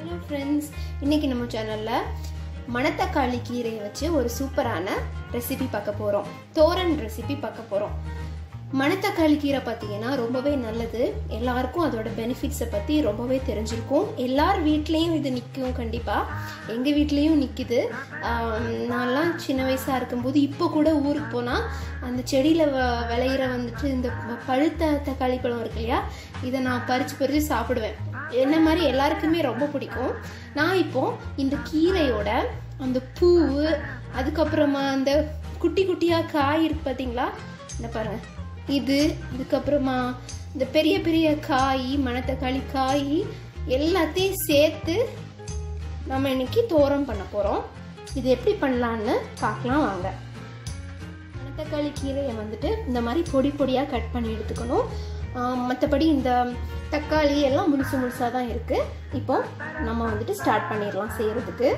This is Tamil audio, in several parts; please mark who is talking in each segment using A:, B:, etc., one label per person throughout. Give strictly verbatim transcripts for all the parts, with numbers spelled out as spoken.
A: Hello friends, இன்னைக்கு நம்ம சேனல்ல மணத்தக்காளி கீரையை வச்சு ஒரு சூப்பரான ரெசிபி பார்க்க போறோம். தோரன் ரெசிபி பார்க்க போறோம். மணத்தக்காளி கீரை பார்த்தீங்கன்னா ரொம்பவே நல்லது. எல்லாருக்கும் அதோட பெனிஃபிட்ஸை பத்தி ரொம்பவே தெரிஞ்சிருக்கும். எல்லார் வீட்லயும் இது நிற்கும். கண்டிப்பா எங்க வீட்லயும் நிக்குது. நான்லாம் சின்ன வயசா இருக்கும்போது இப்போ கூட ஊருக்கு போனா அந்த செடியில விளையிற வந்துட்டு இந்த பழுத்த தக்காளி பழம் இருக்கு இல்லையா, இதை நான் பறிச்சு பறிச்சு சாப்பிடுவேன். என்ன மாதிரி எல்லாருக்குமே ரொம்ப பிடிக்கும். நான் இப்போ இந்த கீரையோட அந்த பூ, அதுக்கப்புறமா அந்த குட்டி குட்டியா காய் இருக்கு பார்த்தீங்களா, இந்த பாருங்க இது, அதுக்கப்புறமா இந்த பெரிய பெரிய காய், மணத்தக்காளி காய் எல்லாத்தையும் சேர்த்து நம்ம இன்னைக்கு தோரம் பண்ண போறோம். இது எப்படி பண்ணலான்னு பார்க்கலாம் வாங்க. மணத்தக்காளி கீரையை வந்துட்டு இந்த மாதிரி பொடி பொடியா கட் பண்ணி எடுத்துக்கணும். மற்றபடி இந்த தக்காளி எல்லாம் முழுசு முழுசாக தான் இருக்கு. இப்போ நம்ம வந்துட்டு ஸ்டார்ட் பண்ணிடலாம் செய்யறதுக்கு.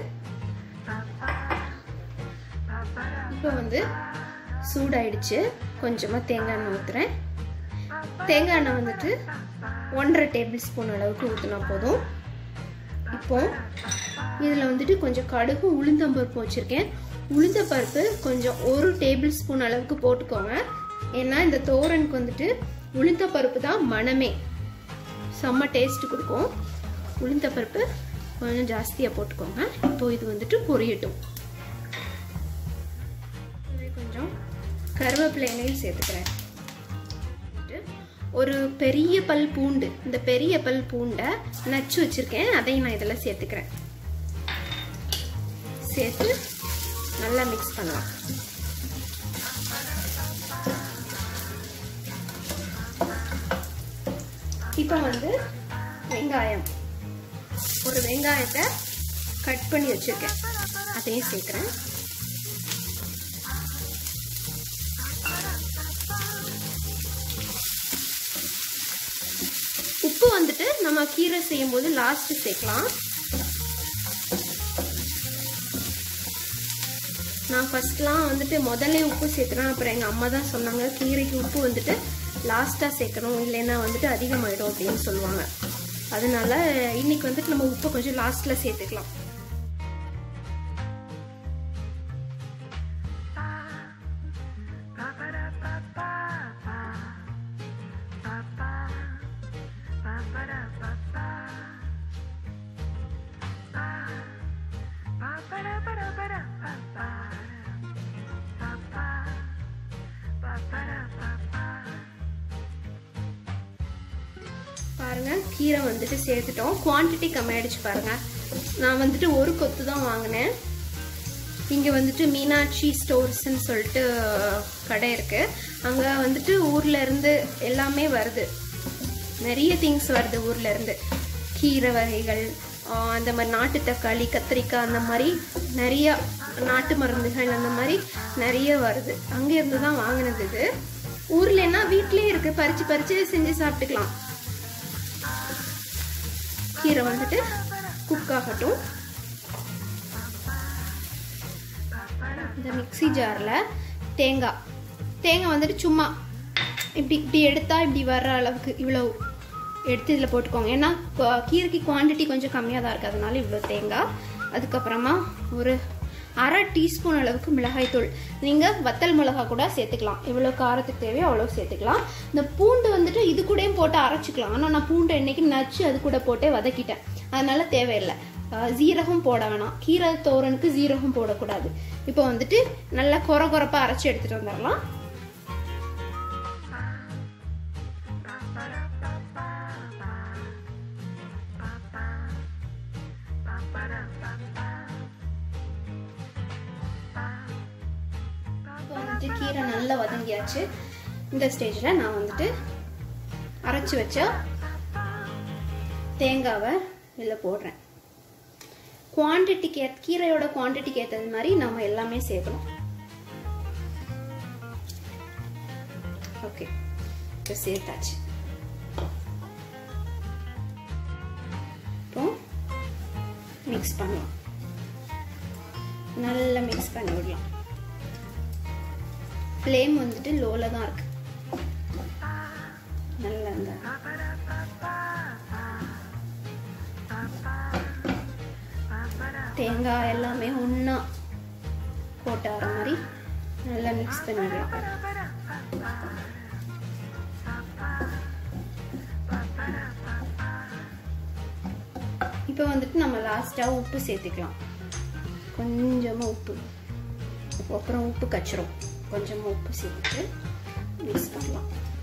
A: இப்போ வந்து சூடாயிடுச்சு. கொஞ்சமாக தேங்காய் எண்ணெய் ஊற்றுறேன். தேங்காய் எண்ணெய் வந்துட்டு ஒன்றரை டேபிள் ஸ்பூன் அளவுக்கு ஊற்றினா போதும். இப்போ இதில் வந்துட்டு கொஞ்சம் கடுகு உளுந்தம்பருப்பு வச்சுருக்கேன். உளுந்தம்பருப்பு கொஞ்சம் ஒரு டேபிள் ஸ்பூன் அளவுக்கு போட்டுக்கோங்க. ஏன்னா இந்த தோரனுக்கு வந்துட்டு உளுந்தம்பருப்பு தான் மணமே, செம்ம டேஸ்ட் கொடுக்கும். உளுந்தம்பருப்பு கொஞ்சம் ஜாஸ்தியாக போட்டுக்கோங்க. இப்போ இது வந்துட்டு பொரியட்டும். கொஞ்சம் கருவேப்பிலையும் சேர்த்துக்கிறேன். ஒரு பெரிய பல் பூண்டு, இந்த பெரிய பல் பூண்டை நச்சு வச்சிருக்கேன், அதையும் நான் இதில் சேர்த்துக்கிறேன். சேர்த்து நல்லா மிக்ஸ் பண்ணலாம். இப்போ வந்து வெங்காயம், ஒரு வெங்காயத்தை கட் பண்ணி வச்சிருக்கேன், அதையும் சேர்க்கிறேன். உப்பு வந்துட்டு நம்ம கீரை செய்யும் போது லாஸ்ட் சேர்க்கலாம். நான் ஃபர்ஸ்ட்லாம் வந்துட்டு முதல்ல உப்பு சேர்த்துறேன். அப்புறம் எங்க அம்மா தான் சொன்னாங்க கீரைக்கு உப்பு வந்துட்டு லாஸ்டா சேர்க்கணும், இல்லைன்னா வந்துட்டு அதிகமாயிடும் அப்படின்னு சொல்லுவாங்க. அதனால இன்னைக்கு வந்துட்டு நம்ம உப்பு கொஞ்சம் லாஸ்ட்ல சேர்த்துக்கலாம். பாருங்க, கீரை வந்துட்டு சேர்த்துட்டோம். குவான்டிட்டி கம்மியாயிடுச்சு பாருங்க. நான் வந்துட்டு ஒரு கொத்து தான் வாங்கினேன். இங்க வந்துட்டு மீனாட்சி ஸ்டோர்ஸ்ன்னு சொல்லிட்டு கடை இருக்கு. அங்க வந்துட்டு ஊர்ல இருந்து எல்லாமே வருது, நிறைய திங்ஸ் வருது ஊர்ல இருந்து. கீரை வகைகள், அந்த மாதிரி நாட்டு தக்காளி, கத்திரிக்காய், அந்த மாதிரி நிறைய நாட்டு மருந்துகள் அந்த மாதிரி நிறைய வருது. அங்க இருந்து தான் வாங்கினது. இது ஊர்லன்னா வீட்லயே இருக்கு, பறிச்சு பறிச்சு செஞ்சு சாப்பிட்டுக்கலாம். கீரை வந்துட்டு குக் ஆகட்டும். இந்த மிக்ஸி ஜார்ல தேங்காய் தேங்காய் வந்துட்டு சும்மா இப்படி இப்படி எடுத்தா இப்படி வர்ற அளவுக்கு இவ்வளவு எடுத்து இதில் போட்டுக்கோங்க. ஏன்னா கீரைக்கு குவான்டிட்டி கொஞ்சம் கம்மியாக தான் இருக்குது, அதனால இவ்வளோ தேங்காய். அதுக்கப்புறமா ஒரு அரை டீஸ்பூன் அளவுக்கு மிளகாய் தூள். நீங்கள் வத்தல் மிளகா கூட சேர்த்துக்கலாம். எவ்வளோ காரத்துக்கு தேவையோ அவ்வளோ சேர்த்துக்கலாம். இந்த பூண்டு வந்துட்டு இது கூடயும் போட்டு அரைச்சிக்கலாம். ஆனால் நான் பூண்டை இன்னைக்கு நச்சு அது கூட போட்டே வதக்கிட்டேன், அதனால தேவையில்லை. ஜீரகம் போட வேணாம், கீரை தோரனுக்கு ஜீரகம் போடக்கூடாது. இப்போ வந்துட்டு நல்லா கொர கொரப்பா அரைச்சி எடுத்துட்டு வந்துடலாம். கீரை நல்லா வதங்கியாச்சு. இந்த ஸ்டேஜ்ல நான் வந்துட்டு அரைச்சு வச்ச தேங்காவை இதில் போடுறேன். குவான்டிட்டிக்கு கீரையோட குவான்டிட்டிக்கு ஏற்றது மாதிரி நம்ம எல்லாமே சேர்க்கணும். ஓகே, இப்போ சேர்த்தாச்சு. இப்போ மிக்ஸ் பண்ணலாம், நல்லா மிக்ஸ் பண்ணி விடலாம். ஃப்ளேம் வந்துட்டு லோல தான் இருக்கு. நல்லா தேங்காய் எல்லாமே ஒன்றா போட்டார மாதிரி நல்லா மிக்ஸ் பண்ணிடலாம். இப்போ வந்துட்டு நம்ம லாஸ்ட்டாக உப்பு சேர்த்துக்கலாம். கொஞ்சமாக உப்பு, அப்புறம் உப்பு கச்சிரும். கொஞ்சமாக உப்பு சேர்த்துட்டு மிக்ஸ் பண்ணலாம்.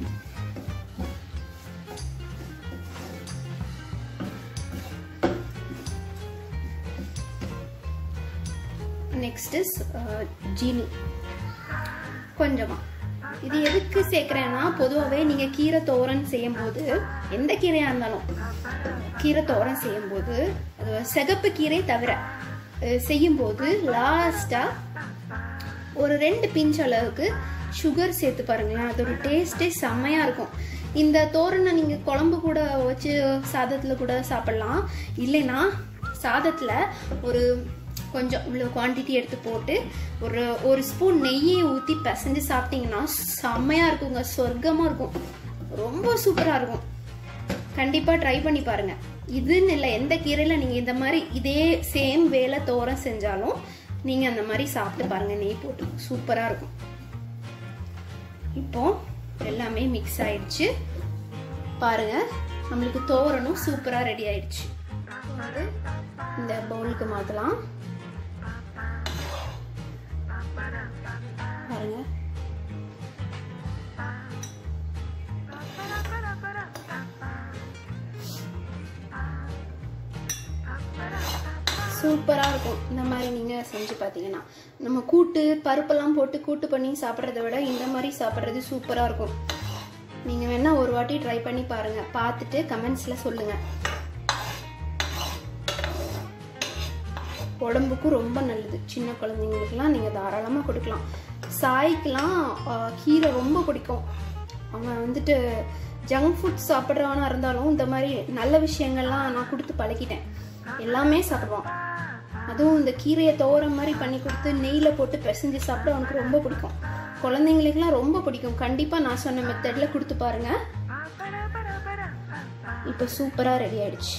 A: நெக்ஸ்ட் இஸ் ஜீனி கொஞ்சமா. இது எதுக்கு சேர்க்கிறேன்னா, பொதுவாகவே நீங்கள் கீரை தோரன் செய்யும் போது, எந்த கீரையாக இருந்தாலும் கீரை தோரன் செய்யும் போது, சிகப்பு கீரை தவிர செய்யும் போது லாஸ்டா ஒரு ரெண்டு பிஞ்ச் அளவுக்கு சுகர் சேர்த்து பாருங்களேன். அதோட டேஸ்டே செம்மையா இருக்கும். இந்த தோரனை நீங்க குழம்பு கூட வச்சு சாதத்துல கூட சாப்பிடலாம். இல்லைன்னா சாதத்துல ஒரு கொஞ்சம் இவ்வளோ குவான்டிட்டி எடுத்து போட்டு ஒரு ஒரு ஸ்பூன் நெய்யை ஊற்றி பிசைஞ்சு சாப்பிட்டீங்கன்னா செம்மையா இருக்குங்க. சொர்க்கமா இருக்கும். ரொம்ப சூப்பரா இருக்கும். கண்டிப்பா ட்ரை பண்ணி பாருங்க. இதுன்னு இல்லை, எந்த கீரையில நீங்க இந்த மாதிரி இதே சேம் வேலை தோரம் செஞ்சாலும் நீங்க அந்த மாதிரி சாப்பிட்டு பாருங்க. நெய் போட்டு சூப்பரா இருக்கும். இப்போ எல்லாமே மிக்ஸ் ஆயிடுச்சு பாருங்க. நம்மளுக்கு தோரனும் சூப்பரா ரெடி ஆயிடுச்சு. இந்த பவுலுக்கு மாத்தலாம் பாருங்க. சூப்பரா இருக்கும். இந்த மாதிரி நீங்க செஞ்சு பாத்தீங்கன்னா, நம்ம கூட்டு பருப்பெல்லாம் போட்டு கூட்டு பண்ணி சாப்பிட்றத விட இந்த மாதிரி சாப்பிட்றது சூப்பரா இருக்கும். நீங்க வேணா ஒரு வாட்டி ட்ரை பண்ணி பாருங்க. பார்த்துட்டு கமெண்ட்ஸ்ல சொல்லுங்க. உடம்புக்கும் ரொம்ப நல்லது. சின்ன குழந்தைங்களுக்குலாம் நீங்க தாராளமா கொடுக்கலாம். சாய்க்கெல்லாம் கீரை ரொம்ப பிடிக்கும். அவன் வந்துட்டு ஜங்க் ஃபுட் சாப்பிட்றவனா இருந்தாலும் இந்த மாதிரி நல்ல விஷயங்கள்லாம் நான் கொடுத்து பழகிட்டேன். எல்லாமே சாப்பிடுவான். அதுவும் இந்த கீரையை தோற மாதிரி பண்ணி கொடுத்து நெய்யில போட்டு பிசைஞ்சு சாப்பிட அவனுக்கு ரொம்ப பிடிக்கும். குழந்தைங்களுக்குலாம் ரொம்ப பிடிக்கும். கண்டிப்பா நான் சொன்ன மெத்தட்ல கொடுத்து பாருங்க. இப்போ சூப்பரா ரெடி ஆயிடுச்சு.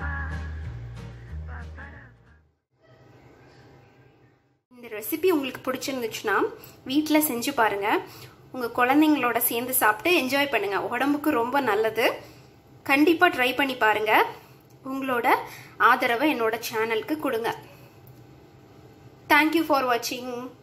A: இந்த ரெசிபி உங்களுக்கு பிடிச்சிருந்துச்சுன்னா வீட்டில் செஞ்சு பாருங்க. உங்க குழந்தைங்களோட சேர்ந்து சாப்பிட்டு என்ஜாய் பண்ணுங்க. உடம்புக்கு ரொம்ப நல்லது. கண்டிப்பா ட்ரை பண்ணி பாருங்க. உங்களோட ஆதரவை என்னோட சேனலுக்கு கொடுங்க. தேங்க்யூ ஃபார் வாட்சிங்.